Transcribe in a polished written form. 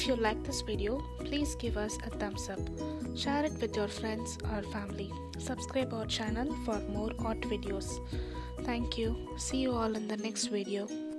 If you like this video, please give us a thumbs up. Share it with your friends or family. Subscribe our channel for more art videos. Thank you. See you all in the next video.